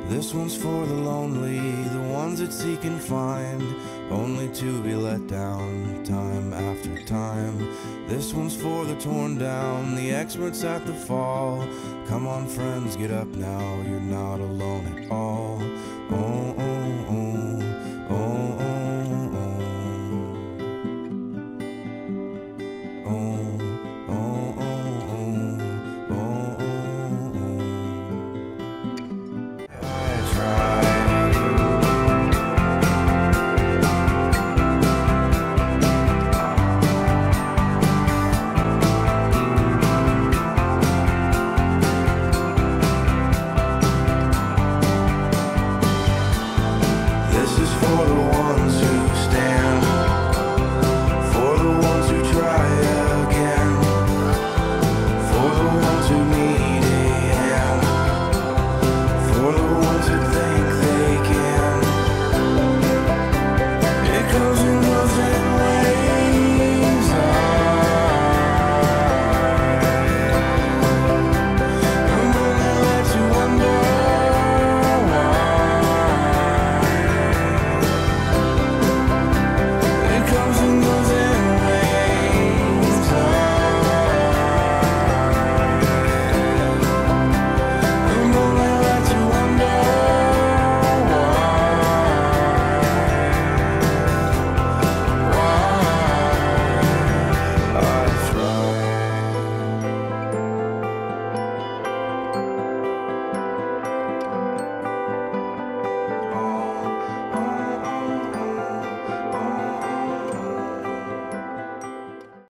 This one's for the lonely, the ones that seek and find, only to be let down time after time. This one's for the torn down, the experts at the fall. Come on friends, get up now, you're not alone at all. Oh, oh, oh.